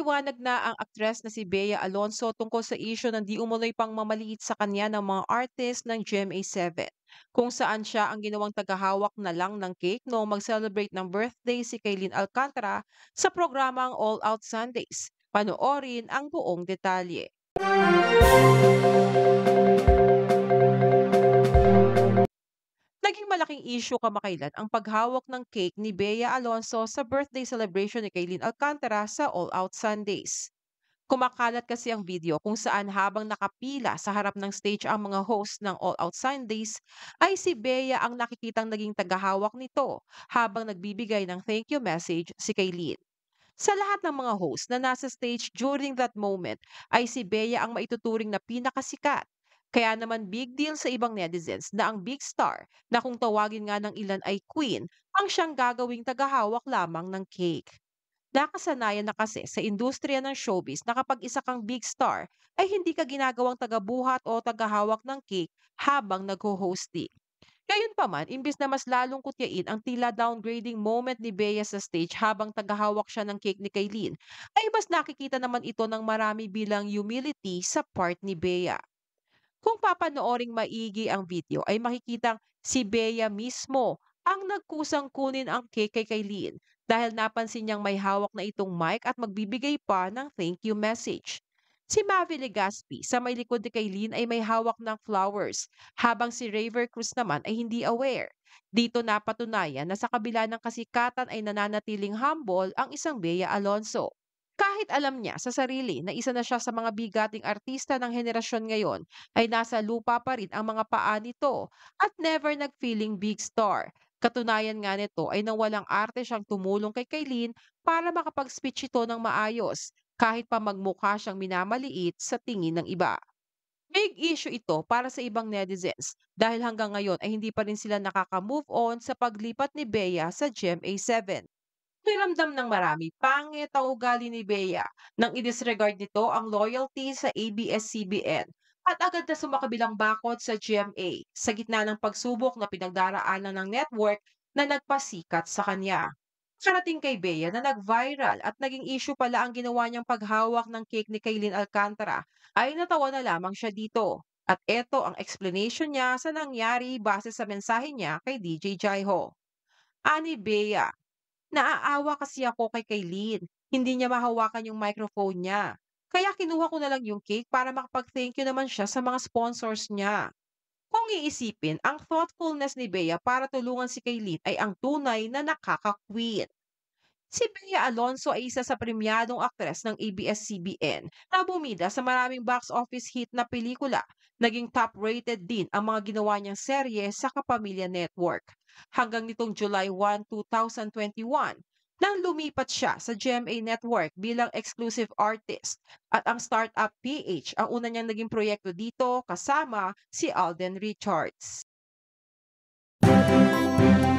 Nagpaliwanag na ang aktres na si Bea Alonso tungkol sa isyu ng di umunoy pang mamaliit sa kanya ng mga artist ng GMA7, kung saan siya ang ginawang tagahawak na lang ng cake noong mag-celebrate ng birthday si Kaylin Alcantara sa programang All Out Sundays. Panoorin ang buong detalye. Naging malaking issue kamakailan ang paghawak ng cake ni Bea Alonso sa birthday celebration ni Kaylin Alcantara sa All Out Sundays. Kumakalat kasi ang video kung saan habang nakapila sa harap ng stage ang mga host ng All Out Sundays, ay si Bea ang nakikitang naging tagahawak nito habang nagbibigay ng thank you message si Kaylin. Sa lahat ng mga host na nasa stage during that moment, ay si Bea ang maituturing na pinakasikat. Kaya naman big deal sa ibang netizens na ang big star na kung tawagin nga ng ilan ay queen, ang siyang gagawing tagahawak lamang ng cake. Nakasanayan na kasi sa industriya ng showbiz na kapag isa kang big star ay hindi ka ginagawang tagabuhat o tagahawak ng cake habang nagho-hosting. Gayunpaman, imbis na mas lalong kutyain ang tila downgrading moment ni Bea sa stage habang tagahawak siya ng cake ni Kaylin, ay mas nakikita naman ito ng marami bilang humility sa part ni Bea. Kung papanooring maigi ang video ay makikitang si Bea mismo ang nagkusang kunin ang cake kay Kaylin dahil napansin niyang may hawak na itong mic at magbibigay pa ng thank you message. Si Mavi Legaspi sa may likod ni Kaylin ay may hawak ng flowers, habang si Raver Cruz naman ay hindi aware. Dito napatunayan na sa kabila ng kasikatan ay nananatiling humble ang isang Bea Alonso. Kahit alam niya sa sarili na isa na siya sa mga bigating artista ng henerasyon ngayon, ay nasa lupa pa rin ang mga paa nito at never nag-feeling big star. Katunayan nga nito ay nang walang arte siyang tumulong kay Kaylin para makapag-speech ito ng maayos, kahit pa magmukha siyang minamaliit sa tingin ng iba. Big issue ito para sa ibang netizens dahil hanggang ngayon ay hindi pa rin sila nakaka-move on sa paglipat ni Bea sa GMA7. Pakiramdam ng marami, pangit ang ugali ni Bea nang i-disregard nito ang loyalty sa ABS-CBN at agad na sumakabilang bakod sa GMA sa gitna ng pagsubok na pinagdaraanan ng network na nagpasikat sa kanya. Karating kay Bea na nag-viral at naging issue pala ang ginawa niyang paghawak ng cake ni Kaylin Alcantara, ay natawa na lamang siya dito. At eto ang explanation niya sa nangyari base sa mensahe niya kay DJ Jaiho. Ani Bea, naaawa kasi ako kay Kaylin. Hindi niya mahawakan yung microphone niya. Kaya kinuha ko na lang yung cake para makapag-thank you naman siya sa mga sponsors niya. Kung iisipin, ang thoughtfulness ni Bea para tulungan si Kaylin ay ang tunay na nakaka-queen. Si Bea Alonso ay isa sa premyadong aktres ng ABS-CBN na bumida sa maraming box office hit na pelikula. Naging top-rated din ang mga ginawa niyang serye sa Kapamilya Network. Hanggang nitong July 1, 2021, nang lumipat siya sa GMA Network bilang exclusive artist at ang Startup PH ang una niyang naging proyekto dito kasama si Alden Richards.